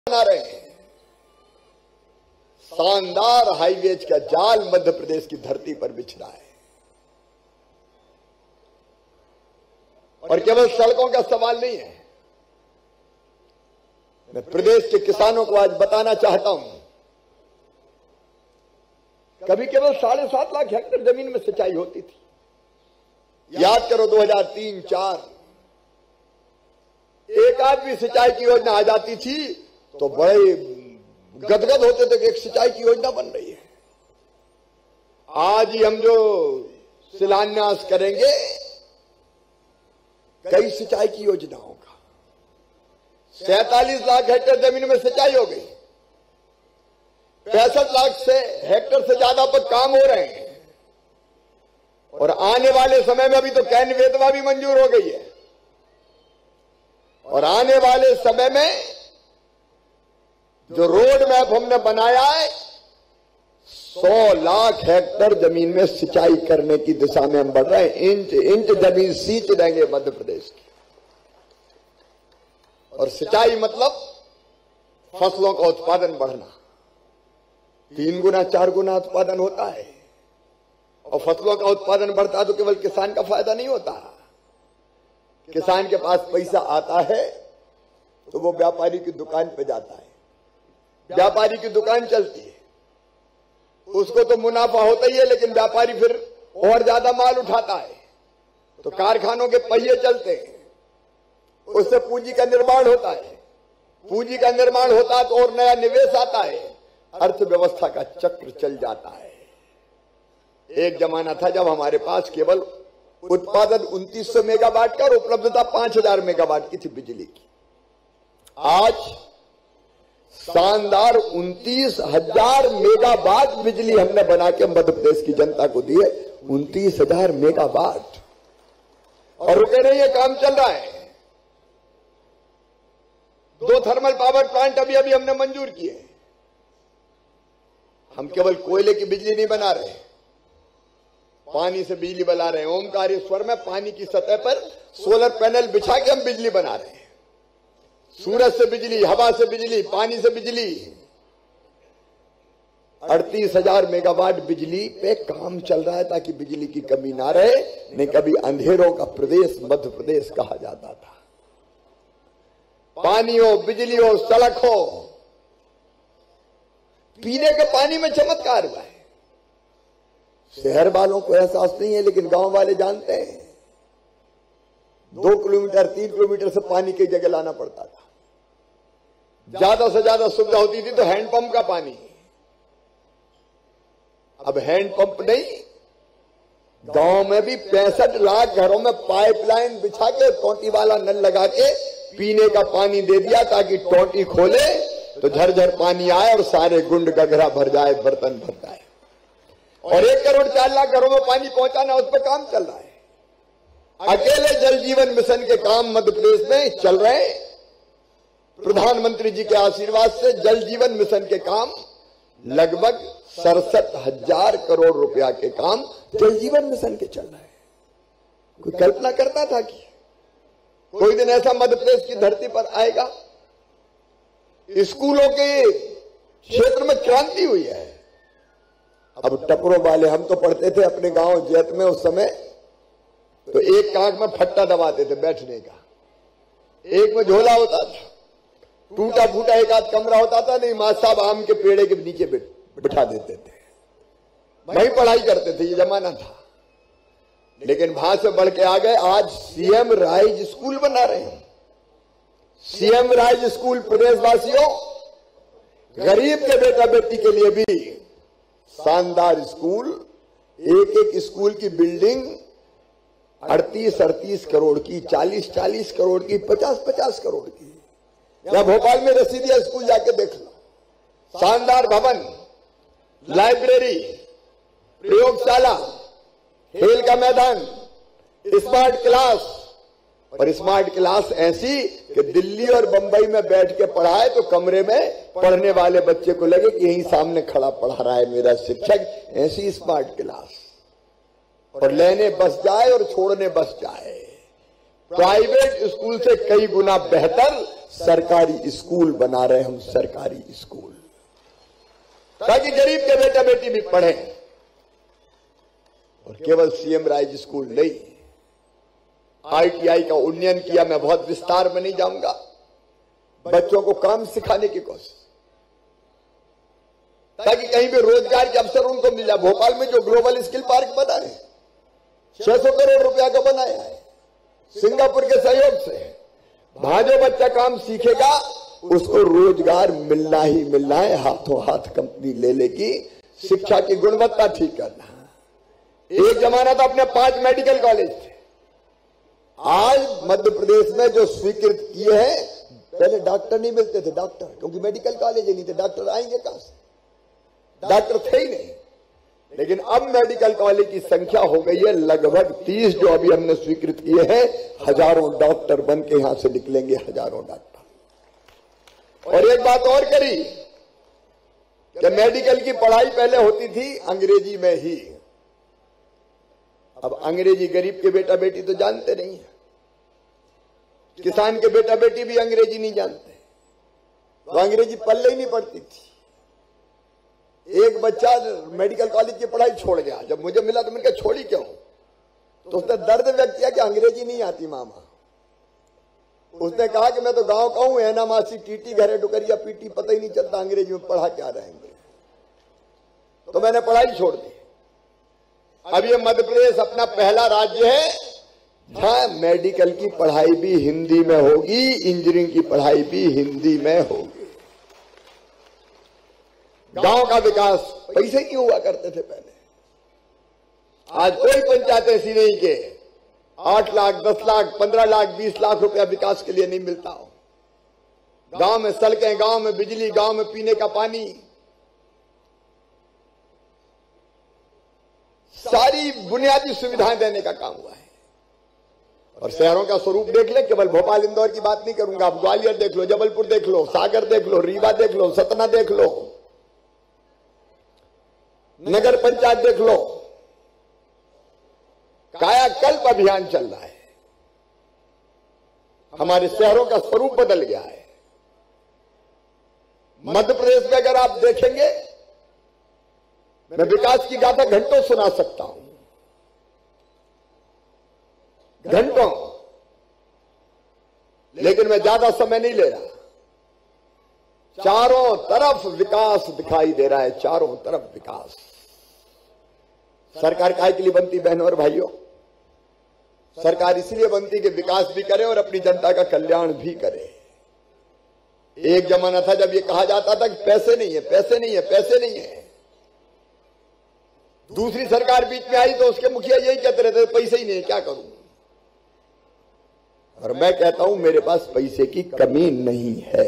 बना रहे हैं। शानदार हाईवेज का जाल मध्य प्रदेश की धरती पर बिछ रहा है। और केवल सड़कों का सवाल नहीं है, मैं प्रदेश के किसानों को आज बताना चाहता हूं, कभी केवल 7.5 लाख हेक्टेयर जमीन में सिंचाई होती थी। याद करो 2003-4 एक आध भी सिंचाई की योजना आ जाती थी तो बड़े गदगद होते थे कि एक सिंचाई की योजना बन रही है। आज ही हम जो शिलान्यास करेंगे कई सिंचाई की योजनाओं का, 47 लाख हेक्टेयर जमीन में सिंचाई हो गई, 65 लाख से हेक्टेयर से ज्यादा पर काम हो रहे हैं। और आने वाले समय में अभी तो कैन वेदवा भी मंजूर हो गई है। और आने वाले समय में जो रोड मैप हमने बनाया है, 100 लाख हेक्टेयर जमीन में सिंचाई करने की दिशा में हम बढ़ रहे हैं। इंच इंच जमीन सींच देंगे मध्य प्रदेश की। और सिंचाई मतलब फसलों का उत्पादन बढ़ना, 3 गुना 4 गुना उत्पादन होता है। और फसलों का उत्पादन बढ़ता है तो केवल किसान का फायदा नहीं होता, किसान के पास पैसा आता है तो वो व्यापारी की दुकान पे जाता है, व्यापारी की दुकान चलती है, उसको तो मुनाफा होता ही है, लेकिन व्यापारी फिर और ज्यादा माल उठाता है तो कारखानों के पहिए चलते हैं, उससे पूंजी का निर्माण होता है, पूंजी का निर्माण होता है तो और नया निवेश आता है, अर्थव्यवस्था का चक्र चल जाता है। एक जमाना था जब हमारे पास केवल उत्पादन 2900 मेगावाट का और उपलब्धता 5000 मेगावाट की थी बिजली की। आज शानदार 29,000 मेगावाट बिजली हमने बना के मध्य प्रदेश की जनता को दी है। 29,000 मेगावाट। और रुके नहीं, ये काम चल रहा है। 2 थर्मल पावर प्लांट अभी अभी हमने मंजूर किए। हम केवल कोयले की बिजली नहीं बना रहे, पानी से बिजली बना रहे हैं। ओमकारेश्वर में पानी की सतह पर सोलर पैनल बिछा के हम बिजली बना रहे हैं। सूरज से बिजली, हवा से बिजली, पानी से बिजली, 38,000 मेगावाट बिजली पे काम चल रहा है ताकि बिजली की कमी ना रहे। नहीं कभी अंधेरों का प्रदेश मध्य प्रदेश कहा जाता था। पानी हो, बिजली हो, सड़क हो, पीने के पानी में चमत्कार हुआ है। शहर वालों को एहसास नहीं है लेकिन गांव वाले जानते हैं। 2 किलोमीटर 3 किलोमीटर से पानी की जगह लाना पड़ता था। ज्यादा से ज्यादा सुविधा होती थी तो हैंडपंप का पानी। अब हैंडपंप नहीं, गांव में भी 65 लाख घरों में पाइपलाइन बिछा के टोंटी वाला नल लगा के पीने का पानी दे दिया ताकि टोंटी खोले तो झरझर पानी आए और सारे गुंड गगरा भर जाए, बर्तन भर जाए। और 1 करोड़ 4 लाख घरों में पानी पहुंचाना, उस पर काम चल रहा है। अकेले जल जीवन मिशन के काम मध्य प्रदेश में चल रहे हैं। प्रधानमंत्री जी के आशीर्वाद से जल जीवन मिशन के काम लगभग 67,000 करोड़ रुपया के काम जल जीवन मिशन के चल रहे हैं। कोई कल्पना करता था कि कोई दिन ऐसा मध्य प्रदेश की धरती पर आएगा? स्कूलों के क्षेत्र में क्रांति हुई है। अब टपरों वाले, हम तो पढ़ते थे अपने गांव जैत में उस समय, तो एक कांख में फट्टा दबाते थे बैठने का, एक में झोला होता था, टूटा फूटा एक आध कमरा होता था, नहीं मां साहब आम के पेड़े के नीचे बिठा देते थे, वहीं पढ़ाई करते थे। ये जमाना था। लेकिन वहां से बढ़ के आ गए, आज सीएम राइज स्कूल बना रहे हैं। सीएम राइज स्कूल प्रदेशवासियों, गरीब के बेटा बेटी के लिए भी शानदार स्कूल। एक स्कूल की बिल्डिंग 38-38 करोड़ की, 40-40 करोड़ की, 50-50 करोड़ की। या भोपाल में रसीदिया स्कूल जाके देख लो, शानदार भवन, लाइब्रेरी, प्रयोगशाला, खेल का मैदान, स्मार्ट क्लास। और स्मार्ट क्लास ऐसी कि दिल्ली और बंबई में बैठ के पढ़ाए तो कमरे में पढ़ने वाले बच्चे को लगे कि यहीं सामने खड़ा पढ़ा रहा है मेरा शिक्षक। ऐसी स्मार्ट क्लास। और लेने बस जाए और छोड़ने बस जाए। प्राइवेट स्कूल से कई गुना बेहतर सरकारी स्कूल बना रहे हम, सरकारी स्कूल, ताकि गरीब के बेटा बेटी भी पढ़े। और केवल सीएम राइज स्कूल नहीं, ITI का उन्नयन किया। मैं बहुत विस्तार में नहीं जाऊंगा। बच्चों को काम सिखाने की कोशिश, ताकि कहीं भी रोजगार के अवसर उनको मिल जाए। भोपाल में जो ग्लोबल स्किल पार्क बना है, 600 करोड़ रुपया का बनाया है सिंगापुर के सहयोग से। वहां जो बच्चा काम सीखेगा उसको रोजगार मिलना ही मिलना है। हाथों हाथ कंपनी ले लेगी। शिक्षा की गुणवत्ता ठीक करना। एक जमाना था अपने 5 मेडिकल कॉलेज थे। आज मध्य प्रदेश में जो स्वीकृत किए हैं, पहले डॉक्टर नहीं मिलते थे, डॉक्टर, क्योंकि मेडिकल कॉलेज ही नहीं थे। डॉक्टर आएंगे कहां से? डॉक्टर थे ही नहीं। लेकिन अब मेडिकल कॉलेज की संख्या हो गई है लगभग 30, जो अभी हमने स्वीकृत किए हैं। हजारों डॉक्टर बन के यहां से निकलेंगे, हजारों डॉक्टर। और एक बात और करी कि मेडिकल की पढ़ाई पहले होती थी अंग्रेजी में ही। अब अंग्रेजी गरीब के बेटा बेटी तो जानते नहीं है, किसान के बेटा बेटी भी अंग्रेजी नहीं जानते, तो अंग्रेजी पल्ले ही नहीं पड़ती थी। एक बच्चा मेडिकल कॉलेज की पढ़ाई छोड़ गया। जब मुझे मिला तो मैंने कहा छोड़ी क्यों? तो उसने दर्द व्यक्त किया कि अंग्रेजी नहीं आती मामा। उसने कहा कि मैं तो गांव का हूं, है ना मासी, टीटी घरे डुकरिया पीटी, पता ही नहीं चलता अंग्रेजी में पढ़ा क्या रहेंगे। तो मैंने पढ़ाई छोड़ दी। अब ये मध्य प्रदेश अपना पहला राज्य है जहां मेडिकल की पढ़ाई भी हिंदी में होगी, इंजीनियरिंग की पढ़ाई भी हिंदी में होगी। गांव का विकास पैसे क्यों हुआ करते थे पहले? आज कोई पंचायत ऐसी नहीं कि 8 लाख, 10 लाख, 15 लाख, 20 लाख रुपया विकास के लिए नहीं मिलता हो। गांव में सड़कें, गांव में बिजली, गांव में पीने का पानी, सारी बुनियादी सुविधाएं देने का काम हुआ है। और शहरों का स्वरूप देख ले, केवल भोपाल इंदौर की बात नहीं करूंगा। आप ग्वालियर देख लो, जबलपुर देख लो, सागर देख लो, रीवा देख लो, सतना देख लो, नगर पंचायत देख लो। कायाकल्प अभियान चल रहा है। हमारे शहरों का स्वरूप बदल गया है। मध्य प्रदेश में अगर आप देखेंगे, मैं विकास की गाथा घंटों सुना सकता हूं, घंटों, लेकिन मैं ज्यादा समय नहीं ले रहा। चारों तरफ विकास दिखाई दे रहा है, चारों तरफ विकास। सरकार काहे के लिए बनती बहनों और भाइयों? सरकार इसलिए बनती कि विकास भी करे और अपनी जनता का कल्याण भी करे। एक जमाना था जब ये कहा जाता था कि पैसे नहीं है, पैसे नहीं है, पैसे नहीं है। दूसरी सरकार बीच में आई तो उसके मुखिया यही कहते रहते पैसे ही नहीं है, क्या करूं? और मैं कहता हूं मेरे पास पैसे की कमी नहीं है।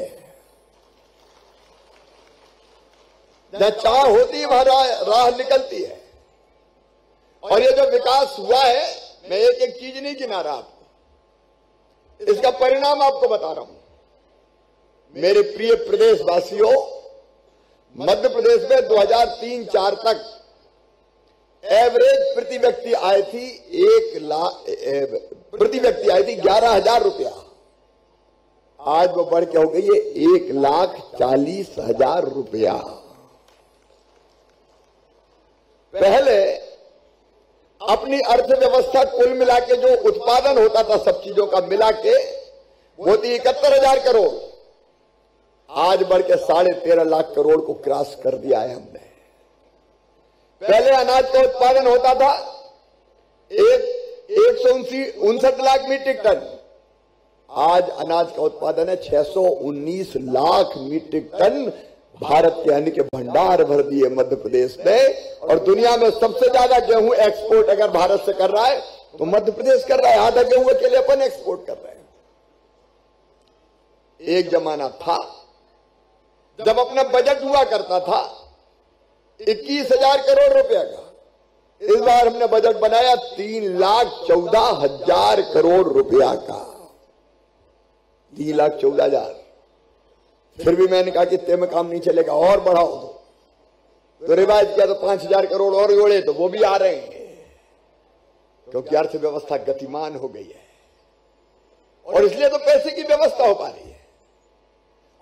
जहां चाह होती है वहां राह निकलती है। और ये जो विकास हुआ है, मैं एक एक चीज नहीं गिना रहा आपको, इसका परिणाम आपको बता रहा हूं। मेरे प्रिय प्रदेशवासियों, मध्य प्रदेश में 2003-04 तक एवरेज प्रति व्यक्ति आय थी 1 लाख, प्रति व्यक्ति आय थी 11,000 रुपया। आज वो बढ़ के हो गई है 1,40,000 रुपया। पहले अपनी अर्थव्यवस्था कुल मिला के जो उत्पादन होता था सब चीजों का मिला के, वो थी 71,000 करोड़। आज बढ़ के 13.5 लाख करोड़ को क्रॉस कर दिया है हमने। पहले अनाज का उत्पादन होता था 159 लाख मीट्रिक टन। आज अनाज का उत्पादन है 619 लाख मीट्रिक टन। भारत के अन्न के भंडार भर दिए मध्य प्रदेश में। और दुनिया में सबसे ज्यादा गेहूं एक्सपोर्ट अगर भारत से कर रहा है तो मध्य प्रदेश कर रहा है। आधा गेहूं के लिए अपन एक्सपोर्ट कर रहे हैं। एक जमाना था जब अपना बजट हुआ करता था 21,000 करोड़ रुपए का। इस बार हमने बजट बनाया 3,14,000 करोड़ रुपया का। 3,14,000। फिर भी मैंने कहा कि इतने में काम नहीं चलेगा, और बढ़ाओ तो रिवाइज किया तो 5,000 करोड़ और जोड़े तो वो भी आ रहे हैं, क्योंकि अर्थव्यवस्था गतिमान हो गई है। और इसलिए तो पैसे की व्यवस्था हो पा रही है।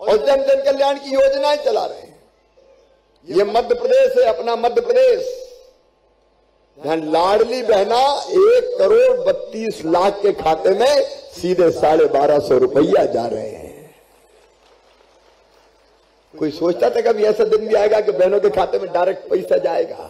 और जन जन कल्याण की योजनाएं चला रहे हैं। ये मध्य प्रदेश है, अपना मध्य प्रदेश, यहां लाडली बहना 1,32,00,000 के खाते में सीधे 1250 रुपया जा रहे हैं। कोई सोचता था कभी ऐसा दिन भी आएगा कि बहनों के खाते में डायरेक्ट पैसा जाएगा?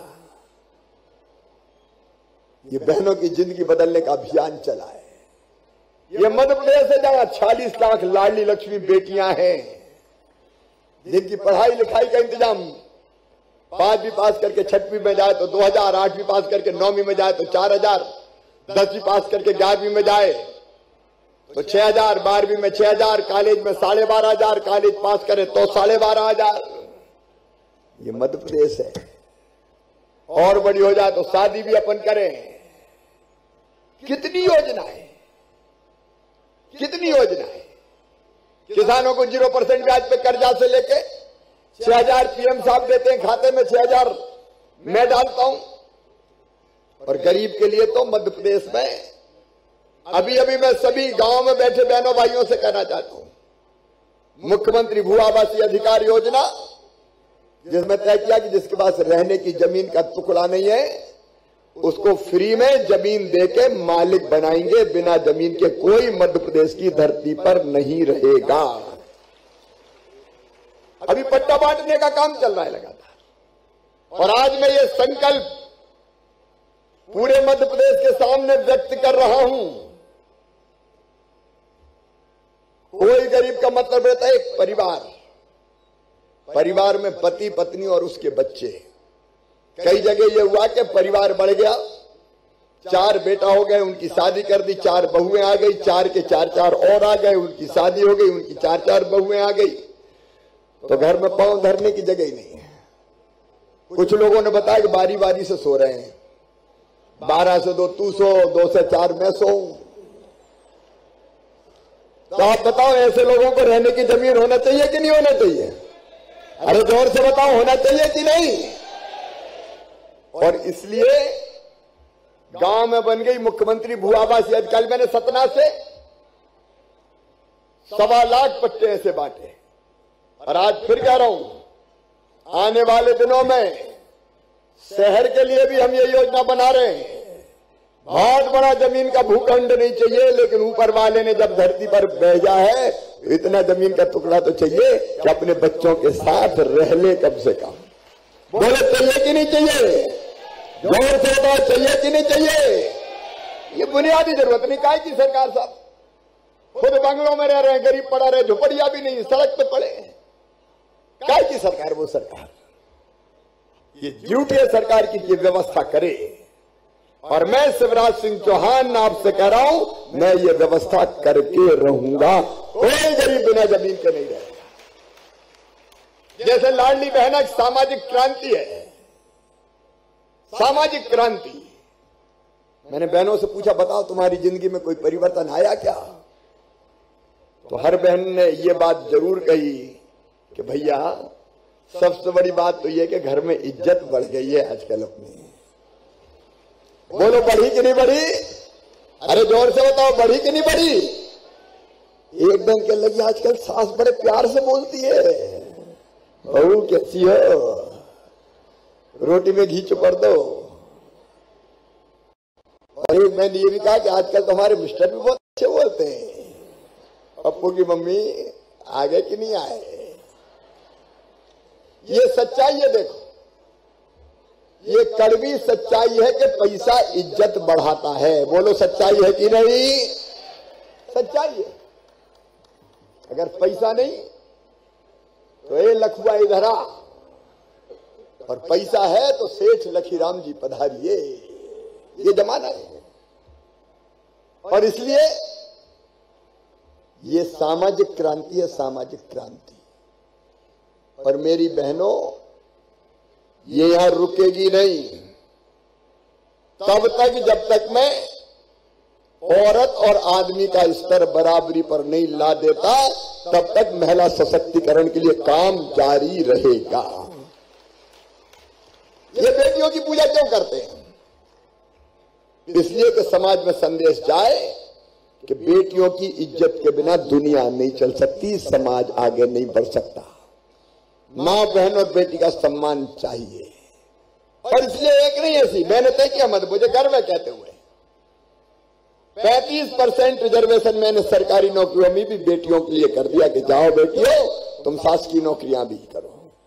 ये बहनों की जिंदगी बदलने का अभियान चला है। ये मध्य प्रदेश है जहां 46 लाख लाडली लक्ष्मी बेटियां हैं, जिनकी पढ़ाई लिखाई का इंतजाम 5वीं पास करके 6वीं में जाए तो 2000, 8वीं पास करके 9वीं में जाए तो 4000, 10वीं पास करके 11वीं में जाए तो 6000, 12वीं में 6000, कॉलेज में 12,500, कॉलेज पास करे तो 12,500। ये मध्य प्रदेश है। और बड़ी हो जाए तो शादी भी अपन करें। कितनी योजनाएं, कितनी योजनाएं। किसानों को 0% ब्याज पे कर्जा से लेके 6,000 पीएम साहब देते हैं खाते में, 6,000 मैं डालता हूं। और गरीब के लिए तो मध्य प्रदेश में अभी मैं सभी गांव में बैठे बहनों भाइयों से कहना चाहता हूं, मुख्यमंत्री भू आवासीय अधिकार योजना, जिसमें तय किया कि जिसके पास रहने की जमीन का टुकड़ा नहीं है उसको फ्री में जमीन देके मालिक बनाएंगे। बिना जमीन के कोई मध्य प्रदेश की धरती पर नहीं रहेगा। अभी पट्टा बांटने का काम चल रहा है लगातार। और आज मैं ये संकल्प पूरे मध्य प्रदेश के सामने व्यक्त कर रहा हूं। कोई गरीब का मतलब रहता है एक परिवार में पति पत्नी और उसके बच्चे। कई जगह ये हुआ कि परिवार बढ़ गया, 4 बेटा हो गए, उनकी शादी कर दी, 4 बहुएं आ गई, 4 के 4 और आ गए, उनकी शादी हो गई, उनकी 4 बहुएं आ गई, तो घर में पांव धरने की जगह ही नहीं है। कुछ लोगों ने बताया कि बारी बारी से सो रहे हैं, 12 से 2 तू सो, 2 से 4 मैं सोऊं। तो आप बताओ ऐसे लोगों को रहने की जमीन होना चाहिए कि नहीं होना चाहिए? अरे जोर से बताओ, होना चाहिए कि नहीं? और इसलिए गांव में बन गई मुख्यमंत्री भू आवासीय। कल मैंने सतना से 1.25 लाख पट्टे ऐसे बांटे। और आज फिर कह रहा हूं, आने वाले दिनों में शहर के लिए भी हम ये योजना बना रहे हैं। बहुत बड़ा जमीन का भूखंड नहीं चाहिए, लेकिन ऊपर वाले ने जब धरती पर भेजा है इतना जमीन का टुकड़ा तो चाहिए कि अपने बच्चों के साथ रह ले कम से कम। बोले चाहिए कि नहीं चाहिए? जोर से बताओ, चाहिए कि नहीं चाहिए? ये बुनियादी जरूरत नहीं। काय की सरकार साहब खुद बंगलों में रह रहे हैं, गरीब पड़ा रहे, झुपड़ियां भी नहीं, सड़क पे पड़े। काय की सरकार? वो सरकार, ये ड्यूटी है सरकार की कि व्यवस्था करे। और मैं शिवराज सिंह चौहान आपसे कह रहा हूं, मैं ये व्यवस्था करके रहूंगा। कोई गरीब बिना जमीन के नहीं रहेगा। जैसे लाडली बहना एक सामाजिक क्रांति है, सामाजिक क्रांति। मैंने बहनों से पूछा, बताओ तुम्हारी जिंदगी में कोई परिवर्तन आया क्या? तो हर बहन ने ये बात जरूर कही कि भैया सबसे बड़ी बात तो यह कि घर में इज्जत बढ़ गई है आजकल अपनी। बोलो बढ़ी कि नहीं बढ़ी? अरे जोर से बताओ, बढ़ी कि नहीं बढ़ी? एक दिन के लगी आजकल सास बड़े प्यार से बोलती है, बहू कैसी हो, रोटी में घी चुपर दो। और एक मैंने ये भी कहा कि आजकल तो हमारे मिस्टर भी बहुत अच्छे बोलते हैं, पप्पू की मम्मी आ गए कि नहीं आए। ये सच्चाई है। देखो, ये कड़वी सच्चाई है कि पैसा इज्जत बढ़ाता है। बोलो सच्चाई है कि नहीं? सच्चाई है। अगर पैसा नहीं तो ये लखुआ इधर आ, और पैसा है तो सेठ लखीराम जी पधारिए। ये जमाना है। और इसलिए ये सामाजिक क्रांति है, सामाजिक क्रांति। और मेरी बहनों, ये यहां रुकेगी नहीं तब तक जब तक मैं औरत और आदमी का स्तर बराबरी पर नहीं ला देता, तब तक महिला सशक्तिकरण के लिए काम जारी रहेगा। ये बेटियों की पूजा क्यों करते हैं? इसलिए कि समाज में संदेश जाए कि बेटियों की इज्जत के बिना दुनिया नहीं चल सकती, समाज आगे नहीं बढ़ सकता। मां, बहन और बेटी का सम्मान चाहिए। और इसलिए एक नहीं ऐसी मैंने तय किया, मत मुझे गर्व है कहते हुए, 35% रिजर्वेशन मैंने सरकारी नौकरियों में भी बेटियों के लिए कर दिया कि जाओ बेटियों तुम शासकीय नौकरियां भी करो।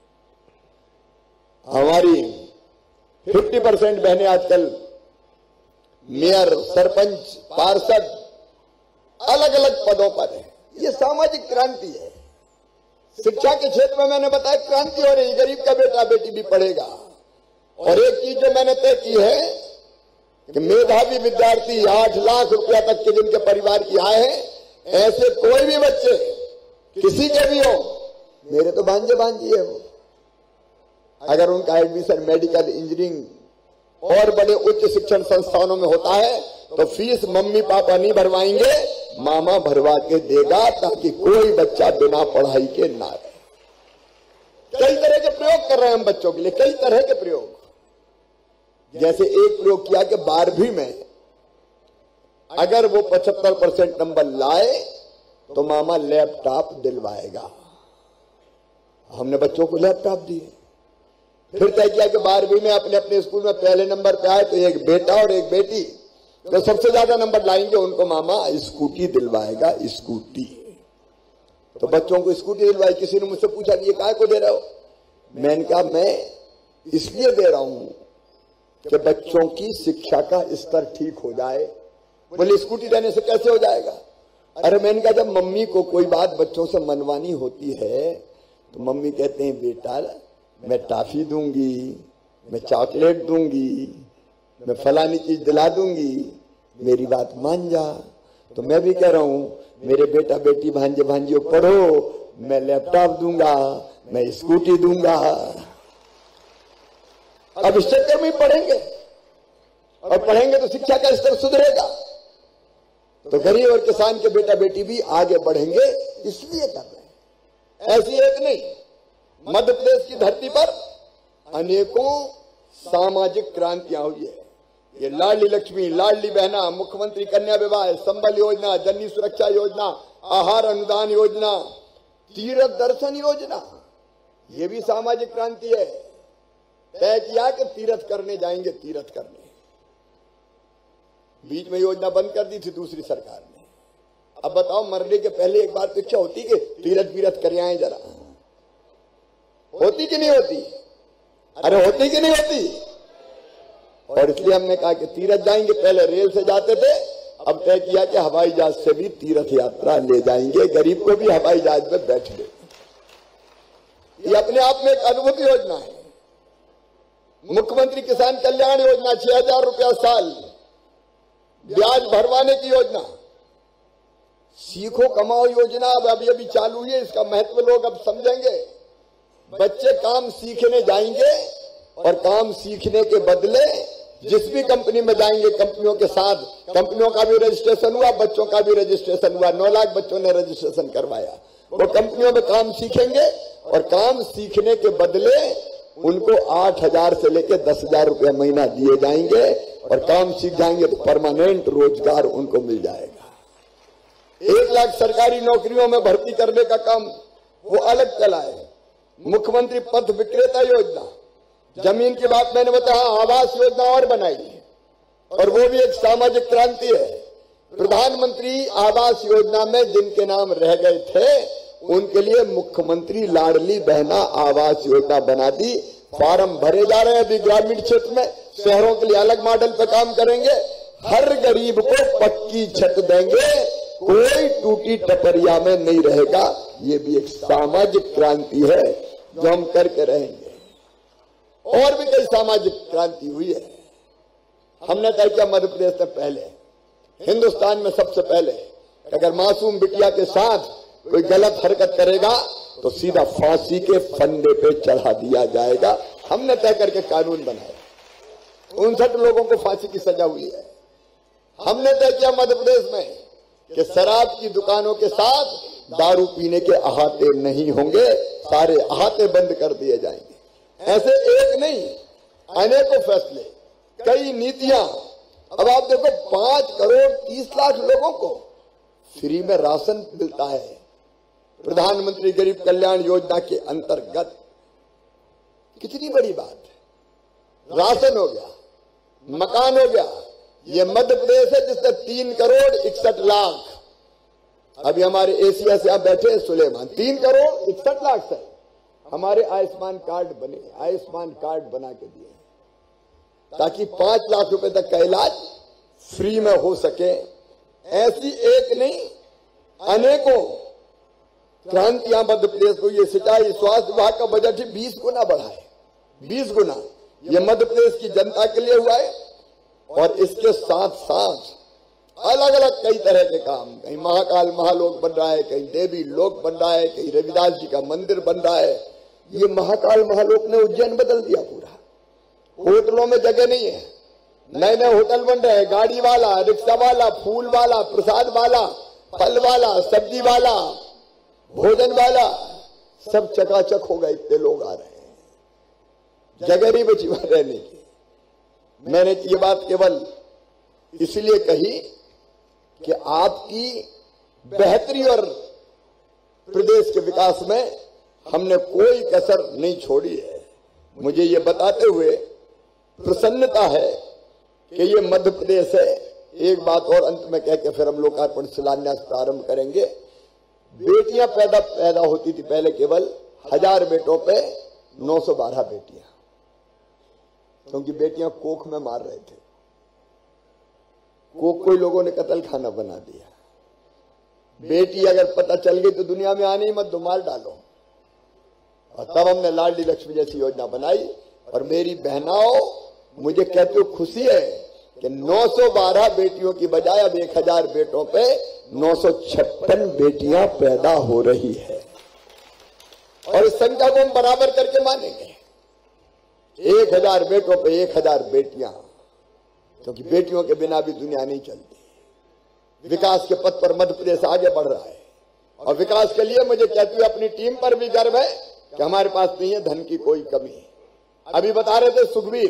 हमारी 50% बहनें आजकल मेयर, सरपंच, पार्षद अलग अलग पदों पर है। ये सामाजिक क्रांति है। शिक्षा के क्षेत्र में मैंने बताया क्रांति हो रही, गरीब का बेटा बेटी भी पढ़ेगा। और एक चीज जो मैंने तय की है कि मेधावी विद्यार्थी 8 लाख रुपया तक के जिनके परिवार की आय है, ऐसे कोई भी बच्चे किसी के भी हो, मेरे तो भांजे भांजी है वो, अगर उनका एडमिशन मेडिकल, इंजीनियरिंग और बड़े उच्च शिक्षण संस्थानों में होता है तो फीस मम्मी पापा नहीं भरवाएंगे, मामा भरवा के देगा, ताकि कोई बच्चा बिना पढ़ाई के ना रहे। कई तरह के प्रयोग कर रहे हैं हम बच्चों के लिए, कई तरह के प्रयोग। जैसे एक प्रयोग किया कि 12वीं में अगर वो 75% नंबर लाए तो मामा लैपटॉप दिलवाएगा। हमने बच्चों को लैपटॉप दिए। फिर तय किया कि 12वीं में अपने अपने स्कूल में पहले नंबर पे आए तो एक बेटा और एक बेटी, तो सबसे ज्यादा नंबर लाएंगे उनको मामा स्कूटी दिलवाएगा, स्कूटी। तो बच्चों को स्कूटी दिलवाई। किसी ने मुझसे पूछा कि ये काय को दे रहे हो? मैंने कहा मैं इसलिए दे रहा हूं कि बच्चों की शिक्षा का स्तर ठीक हो जाए। बोले स्कूटी देने से कैसे हो जाएगा? अरे मैंने कहा जब मम्मी को कोई बात बच्चों से मनवानी होती है तो मम्मी कहते हैं बेटा मैं टॉफी दूंगी, मैं चॉकलेट दूंगी, मैं फलानी चीज दिला दूंगी, मेरी बात मान जा। तो मैं भी कह रहा हूं मेरे बेटा बेटी भांजे भांजियों पढ़ो, मैं लैपटॉप दूंगा, मैं स्कूटी दूंगा। अब इस चक्कर में पढ़ेंगे और पढ़ेंगे तो शिक्षा का स्तर सुधरेगा, तो गरीब और किसान के बेटा बेटी भी आगे बढ़ेंगे, इसलिए कर रहे हैं। ऐसी एक नहीं, मध्य प्रदेश की धरती पर अनेकों सामाजिक क्रांतियां हुई है। ये लाडली लक्ष्मी, लाडली बहना, मुख्यमंत्री कन्या विवाह, संबल योजना, जननी सुरक्षा योजना, आहार अनुदान योजना, तीर्थ दर्शन योजना, ये भी सामाजिक क्रांति है। तय किया कि तीर्थ करने जाएंगे, तीर्थ करने। बीच में योजना बंद कर दी थी दूसरी सरकार ने। अब बताओ मरने के पहले एक बार तो इच्छा होती कि तीर्थ बीरथ कर आए जरा, होती कि नहीं होती? अरे होती कि नहीं होती? और इसलिए हमने कहा कि तीर्थ जाएंगे। पहले रेल से जाते थे, अब तय किया कि हवाई जहाज से भी तीर्थ यात्रा ले जाएंगे, गरीब को भी हवाई जहाज में बैठ ले। ये अपने आप में एक अद्भुत योजना है। मुख्यमंत्री किसान कल्याण योजना, 6000 रुपया साल ब्याज भरवाने की योजना। सीखो कमाओ योजना अब अभी अभी चालू हुई है, इसका महत्व लोग अब समझेंगे। बच्चे काम सीखने जाएंगे और काम सीखने के बदले जिस भी कंपनी में जाएंगे, कंपनियों के साथ, कंपनियों का भी रजिस्ट्रेशन हुआ, बच्चों का भी रजिस्ट्रेशन हुआ, 9 लाख बच्चों ने रजिस्ट्रेशन करवाया। वो कंपनियों में काम सीखेंगे और काम सीखने के बदले उनको 8000 से लेकर 10,000 रुपया महीना दिए जाएंगे और काम सीख जाएंगे तो परमानेंट रोजगार उनको मिल जाएगा। 1 लाख सरकारी नौकरियों में भर्ती करने का काम वो अलग चला है। मुख्यमंत्री पथ विक्रेता योजना, जमीन की बात मैंने बताया, आवास योजना और बनाई और वो भी एक सामाजिक क्रांति है। प्रधानमंत्री आवास योजना में जिनके नाम रह गए थे उनके लिए मुख्यमंत्री लाडली बहना आवास योजना बना दी। फार्म भरे जा रहे हैं अभी ग्रामीण क्षेत्र में, शहरों के लिए अलग मॉडल पे काम करेंगे। हर गरीब को पक्की छत देंगे, कोई टूटी टपरिया में नहीं रहेगा। ये भी एक सामाजिक क्रांति है जो हम करके रहेंगे। और भी कई सामाजिक क्रांति हुई है। हमने तय किया मध्य प्रदेश में पहले, हिंदुस्तान में सबसे पहले, अगर मासूम बिटिया के साथ कोई गलत हरकत करेगा तो सीधा फांसी के फंदे पे चढ़ा दिया जाएगा। हमने तय करके कानून बनाया, 59 लोगों को फांसी की सजा हुई है। हमने तय किया मध्य प्रदेश में कि शराब की दुकानों के साथ दारू पीने के अहाते नहीं होंगे, सारे अहाते बंद कर दिए जाएंगे। ऐसे एक नहीं, अनेकों फैसले, कई नीतियां। अब आप देखो 5 करोड़ 30 लाख लोगों को फ्री में राशन मिलता है प्रधानमंत्री गरीब कल्याण योजना के अंतर्गत। कितनी बड़ी बात है। राशन हो गया, मकान हो गया। ये मध्य प्रदेश है जिससे 3,61,00,000 अभी हमारे एशिया से आप बैठे सुलेमान 3,61,00,000 से हमारे आयुष्मान कार्ड बने, आयुष्मान कार्ड बना के दिए ताकि 5 लाख रुपए तक का इलाज फ्री में हो सके। ऐसी एक नहीं अनेकों क्रांतियां मध्य प्रदेश को। ये सिंचाई स्वास्थ्य विभाग का बजट ही 20 गुना बढ़ा है, 20 गुना। ये मध्य प्रदेश की जनता के लिए हुआ है। और इसके साथ साथ अलग अलग कई तरह के काम, कहीं महाकाल महालोक बन रहा है, कहीं देवी लोक बन रहा है, कहीं रविदास जी का मंदिर बन रहा है। ये महाकाल महालोक ने उज्जैन बदल दिया पूरा। होटलों में जगह नहीं है, नए नए होटल बन रहे हैं। गाड़ी वाला, रिक्शा वाला, फूल वाला, प्रसाद वाला, फल वाला, सब्जी वाला, भोजन वाला, सब चकाचक हो गए। इतने लोग आ रहे हैं, जगह नहीं बची वहां रहने की। मैंने ये बात केवल इसलिए कही कि आपकी बेहतरी और प्रदेश के विकास में हमने कोई कसर नहीं छोड़ी है। मुझे ये बताते हुए प्रसन्नता है कि ये मध्य प्रदेश है। एक बात और अंत में कह के फिर हम लोकार्पण शिलान्यास प्रारंभ करेंगे। बेटियां पैदा होती थी पहले केवल 1000 बेटों पे 912 बेटियां, क्योंकि बेटियां कोख में मार रहे थे। कोई लोगों ने कत्ल खाना बना दिया। बेटी अगर पता चल गई तो दुनिया में आने ही मत दो, मार डालो। और तब हमने लाडली लक्ष्मी जैसी योजना बनाई। और मेरी बहनाओं, मुझे कहते हो खुशी है कि 912 बेटियों की बजाय अब 1000 बेटों पे 956 बेटियां पैदा हो रही है। और इस संख्या को हम बराबर करके मानेंगे। 1000 बेटों पे 1000 बेटियां, क्योंकि बेटियों के बिना भी दुनिया नहीं चलती। विकास के पथ पर मध्य प्रदेश आगे बढ़ रहा है। और विकास के लिए मुझे कहते हुए अपनी टीम पर भी गर्व है कि हमारे पास नहीं है धन की कोई कमी। अभी बता रहे थे सुखबीर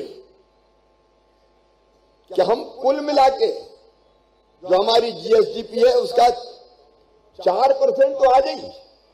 कि हम कुल मिला के जो हमारी जीएसडीपी है उसका 4% तो आ जाएगी।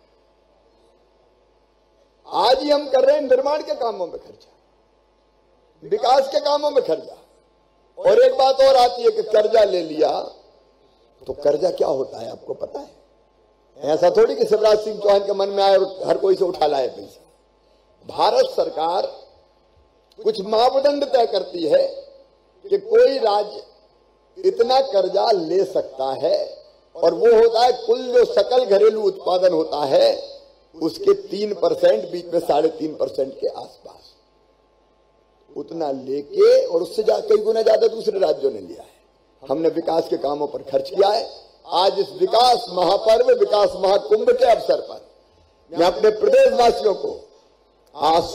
आज ही हम कर रहे हैं निर्माण के कामों में खर्चा, विकास के कामों में खर्चा। और एक बात और आती है कि कर्जा ले लिया तो कर्जा क्या होता है आपको पता है? ऐसा थोड़ी कि शिवराज सिंह चौहान के मन में आए और हर कोई से उठा लाए पैसा। भारत सरकार कुछ मापदंड तय करती है कि कोई राज्य इतना कर्जा ले सकता है, और वो होता है कुल जो सकल घरेलू उत्पादन होता है उसके 3%, बीच में 3.5% के आसपास उतना लेके, और उससे कई गुना ज्यादा दूसरे राज्यों ने लिया है। हमने विकास के कामों पर खर्च किया है। आज इस विकास महापर्व, विकास महाकुंभ के अवसर पर मैं अपने प्रदेशवासियों को आज